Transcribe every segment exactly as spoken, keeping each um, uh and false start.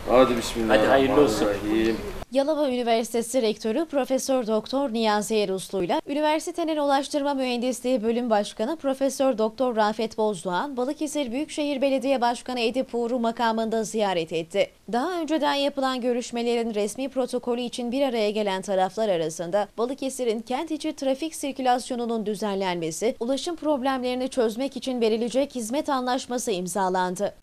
Hadi bismillah. Hadi hayırlı olsun. Yalova Üniversitesi Rektörü Profesör Doktor Niyazi Eruslu ile üniversitenin Ulaştırma Mühendisliği Bölüm Başkanı Profesör Doktor Rafet Bozdoğan, Balıkesir Büyükşehir Belediye Başkanı Edip Uğur'u makamında ziyaret etti. Daha önceden yapılan görüşmelerin resmi protokolü için bir araya gelen taraflar arasında Balıkesir'in kent içi trafik sirkülasyonunun düzenlenmesi, ulaşım problemlerini çözmek için verilecek hizmet anlaşması imzalandı.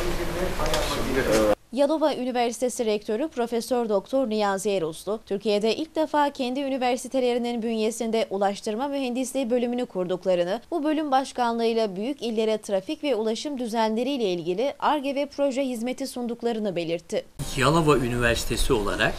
Yalova Üniversitesi Rektörü Profesör Doktor Niyazi Eruslu, Türkiye'de ilk defa kendi üniversitelerinin bünyesinde Ulaştırma Mühendisliği bölümünü kurduklarını, bu bölüm başkanlığıyla büyük illere trafik ve ulaşım düzenleriyle ilgili Ar-Ge ve proje hizmeti sunduklarını belirtti. Yalova Üniversitesi olarak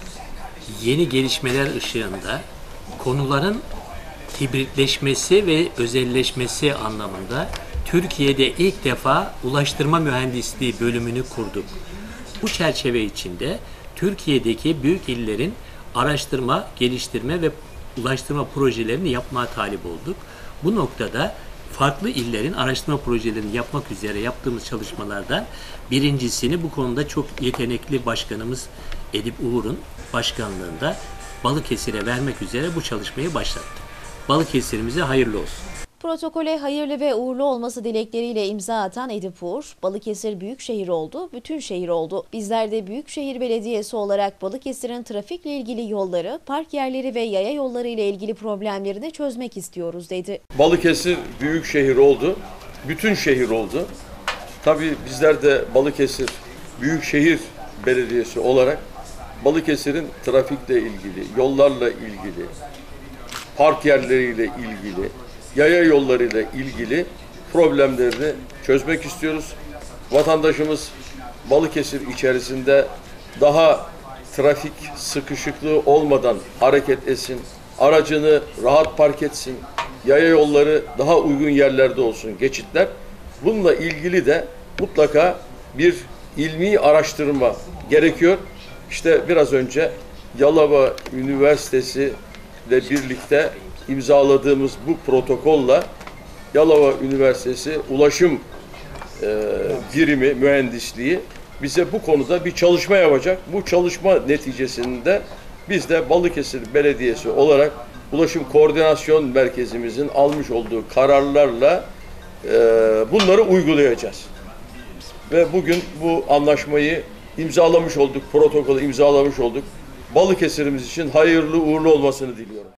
yeni gelişmeler ışığında konuların hibritleşmesi ve özelleşmesi anlamında Türkiye'de ilk defa Ulaştırma Mühendisliği bölümünü kurduk. Bu çerçeve içinde Türkiye'deki büyük illerin araştırma, geliştirme ve ulaştırma projelerini yapmaya talip olduk. Bu noktada farklı illerin araştırma projelerini yapmak üzere yaptığımız çalışmalardan birincisini bu konuda çok yetenekli başkanımız Edip Uğur'un başkanlığında Balıkesir'e vermek üzere bu çalışmayı başlattık. Balıkesir'imize hayırlı olsun. Protokole hayırlı ve uğurlu olması dilekleriyle imza atan Edip Uğur, Balıkesir büyükşehir oldu, bütün şehir oldu. Bizler de Büyükşehir Belediyesi olarak Balıkesir'in trafikle ilgili yolları, park yerleri ve yaya yolları ile ilgili problemlerini çözmek istiyoruz dedi. Balıkesir büyükşehir oldu, bütün şehir oldu. Tabii bizler de Balıkesir Büyükşehir Belediyesi olarak Balıkesir'in trafikle ilgili, yollarla ilgili, park yerleriyle ilgili, yaya yollarıyla ilgili problemlerini çözmek istiyoruz. Vatandaşımız Balıkesir içerisinde daha trafik sıkışıklığı olmadan hareket etsin, aracını rahat park etsin, yaya yolları daha uygun yerlerde olsun, geçitler. Bununla ilgili de mutlaka bir ilmi araştırma gerekiyor. İşte biraz önce Yalova Üniversitesi ile birlikte imzaladığımız bu protokolla Yalova Üniversitesi Ulaşım e, Birimi Mühendisliği bize bu konuda bir çalışma yapacak. Bu çalışma neticesinde biz de Balıkesir Belediyesi olarak Ulaşım Koordinasyon Merkezimizin almış olduğu kararlarla e, bunları uygulayacağız. Ve bugün bu anlaşmayı imzalamış olduk, protokolü imzalamış olduk. Balıkesir'imiz için hayırlı uğurlu olmasını diliyorum.